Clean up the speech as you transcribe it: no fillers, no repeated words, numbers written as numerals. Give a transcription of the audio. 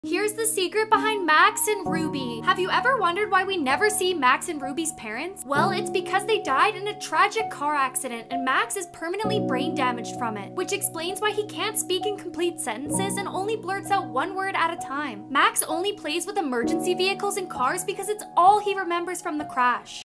Here's the secret behind Max and Ruby. Have you ever wondered why we never see Max and Ruby's parents? Well, it's because they died in a tragic car accident and Max is permanently brain damaged from it, which explains why he can't speak in complete sentences and only blurts out one word at a time. Max only plays with emergency vehicles and cars because it's all he remembers from the crash.